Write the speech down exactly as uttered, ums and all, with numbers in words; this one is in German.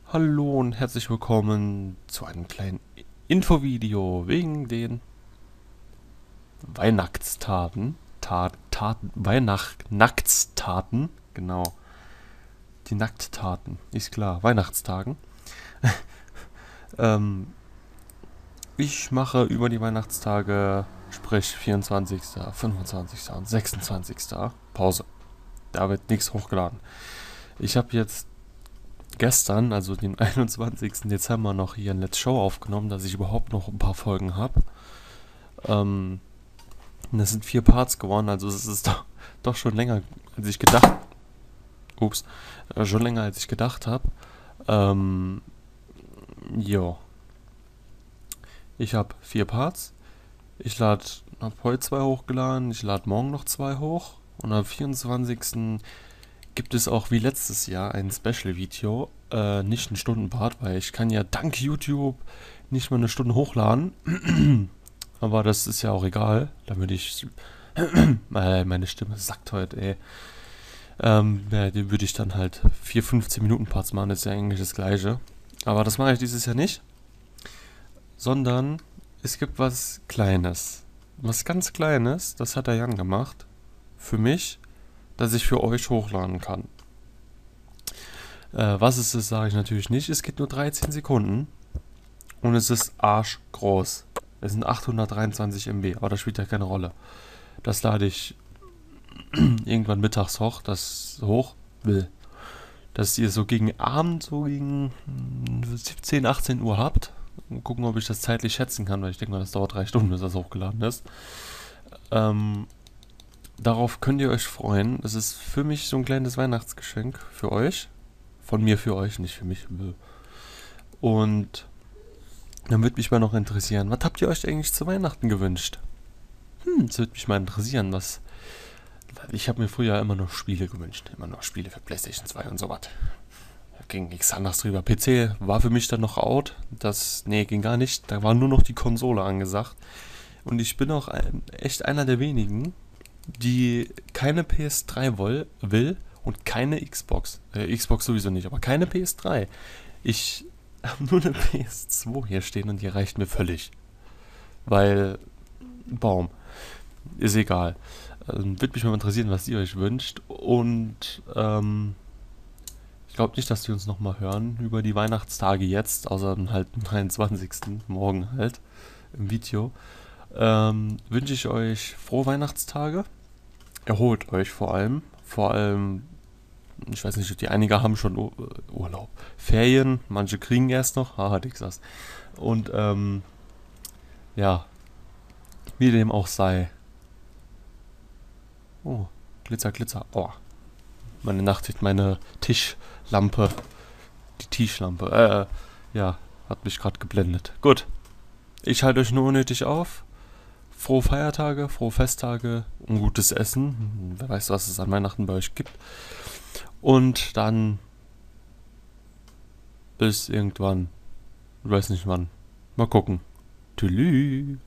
Hallo und herzlich willkommen zu einem kleinen Infovideo wegen den Weihnachtstaten. Tat, Taten, Weihnachtstaten, genau. Die Nackttaten, ist klar, Weihnachtstagen. Ähm, ich mache über die Weihnachtstage, sprich vierundzwanzigsten., fünfundzwanzigsten. und sechsundzwanzigsten. Pause. Da wird nichts hochgeladen. Ich habe jetzt gestern, also den einundzwanzigsten Dezember, noch hier ein Let's Show aufgenommen, dass ich überhaupt noch ein paar Folgen habe. Ähm, das sind vier Parts geworden, also es ist doch, doch schon länger, als ich gedacht, ups, äh, schon länger als ich gedacht habe. Ähm, jo, ich habe vier Parts. Ich lade, habe heute zwei hochgeladen, ich lade morgen noch zwei hoch und am vierundzwanzigsten gibt es auch wie letztes Jahr ein Special-Video, äh, nicht ein Stundenpart, weil ich kann ja dank YouTube nicht mal eine Stunde hochladen. Aber das ist ja auch egal, damit ich, äh, meine Stimme sackt heute, ey. Ähm, ja, den würde ich dann halt vier fünfzehn Minuten Parts machen, das ist ja eigentlich das gleiche. Aber das mache ich dieses Jahr nicht, sondern es gibt was Kleines. Was ganz Kleines, das hat der Jan gemacht, für mich, dass ich für euch hochladen kann. Äh, was es ist, sage ich natürlich nicht. Es geht nur dreizehn Sekunden und es ist arschgroß. Es sind achthundertdreiundzwanzig Megabyte, aber das spielt ja keine Rolle. Das lade ich irgendwann mittags hoch, das hoch will. Dass ihr so gegen Abend, so gegen siebzehn, achtzehn Uhr habt. Und gucken, ob ich das zeitlich schätzen kann, weil ich denke mal, das dauert drei Stunden, bis das hochgeladen ist. Ähm, darauf könnt ihr euch freuen. Das ist für mich so ein kleines Weihnachtsgeschenk für euch. Von mir für euch, nicht für mich. Und dann würde mich mal noch interessieren, was habt ihr euch eigentlich zu Weihnachten gewünscht? Hm, das würde mich mal interessieren, was. Ich habe mir früher immer noch Spiele gewünscht. Immer noch Spiele für PlayStation zwei und sowas. Da ging nichts anderes drüber. P C war für mich dann noch out. Das, nee, ging gar nicht. Da war nur noch die Konsole angesagt. Und ich bin auch ein, echt einer der wenigen, die keine P S drei woll, will und keine Xbox. Äh, Xbox sowieso nicht, aber keine P S drei. Ich habe nur eine P S zwei hier stehen und die reicht mir völlig. Weil, Baum, ist egal. Ähm, Würde mich mal interessieren, was ihr euch wünscht. Und ähm, ich glaube nicht, dass wir uns nochmal hören über die Weihnachtstage jetzt, außer dann halt am dreiundzwanzigsten morgen halt im Video. Ähm, wünsche ich euch frohe Weihnachtstage. Erholt euch vor allem. Vor allem, ich weiß nicht, die einige haben schon Ur Urlaub. Ferien, manche kriegen erst noch. Haha, Dixas. Und ähm, ja, wie dem auch sei. Oh, Glitzer, Glitzer. Oh, meine Nachtsicht, meine Tischlampe. Die Tischlampe. Äh, ja, hat mich gerade geblendet. Gut, ich halte euch nur unnötig auf. Frohe Feiertage, frohe Festtage, ein gutes Essen. Wer weiß, was es an Weihnachten bei euch gibt. Und dann bis irgendwann. Ich weiß nicht wann. Mal gucken. Tschüss.